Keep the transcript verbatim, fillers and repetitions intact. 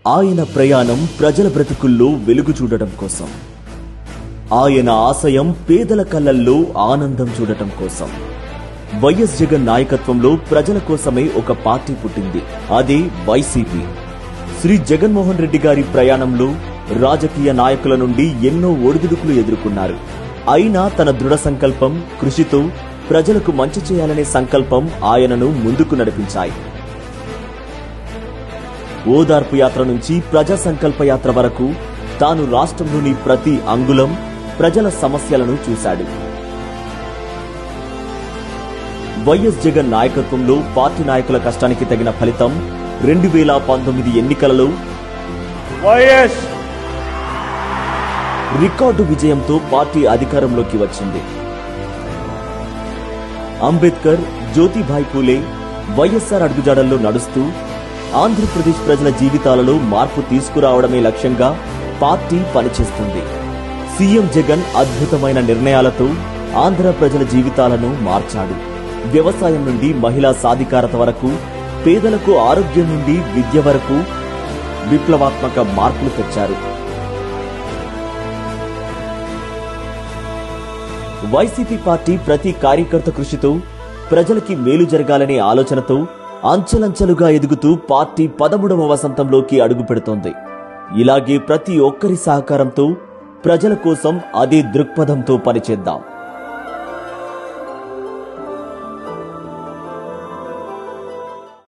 ఆయన ప్రయాణం ప్రజల బ్రతుకుల్లో వెలుగు చూడటం కోసం. ఆయన ఆశయం పేదల కళ్ళల్లో ఆనందం చూడటం కోసం. వైఎస్ జగన్ నాయకత్వంలో ప్రజల కోసమే ఒక పార్టీ పుట్టింది. అదే వైసీపీ. శ్రీ జగన్మోహన్ రెడ్డి గారి ప్రయాణంలో రాజకీయ నాయకుల నుండి ఎన్నో ఒడిదుడుకులు ఎదుర్కొన్నారు. అయినా తన దృఢ సంకల్పం, కృషితో ప్రజలకు మంచి చేయాలనే సంకల్పం ఆయనను ముందుకు నడిపించాయి. ఓదార్పు యాత్ర నుంచి ప్రజా సంకల్ప యాత్ర వరకు తాను రాష్ట్రంలోని ప్రతి అంగుళం ప్రజల సమస్యలను చూశాడు. వైఎస్ జగన్ నాయకత్వంలో పార్టీ నాయకుల కష్టానికి తగిన ఫలితం రెండు వేల పంతొమ్మిది ఎన్నికలలో వైఎస్ రికార్డు విజయంతో పార్టీ అధికారంలోకి వచ్చింది. అంబేద్కర్, జ్యోతిబాయ్ పూలే, వైఎస్ఆర్ అడుగుజాడల్లో నడుస్తూ ఆంధ్రప్రదేశ్ ప్రజల జీవితాలలో మార్పు తీసుకురావడమే లక్ష్యంగా పార్టీ పనిచేస్తుంది. సీఎం జగన్ అద్భుతమైన నిర్ణయాలతో ఆంధ్ర ప్రజల జీవితాలను మార్చాడు. వ్యవసాయం నుండి మహిళా సాధికారత వరకు, పేదలకు ఆరోగ్యం నుండి విద్య వరకు విప్లవాత్మక మార్పులు తెచ్చారు. వైసీపీ పార్టీ ప్రతి కార్యకర్త కృషితో ప్రజలకి మేలు జరగాలనే ఆలోచనతో అంచెలంచెలుగా ఎదుగుతూ పార్టీ పదమూడవ వసంతంలోకి అడుగు పెడుతోంది. ఇలాగే ప్రతి ఒక్కరి సహకారంతో ప్రజల కోసం అదే దృక్పథంతో పనిచేద్దాం.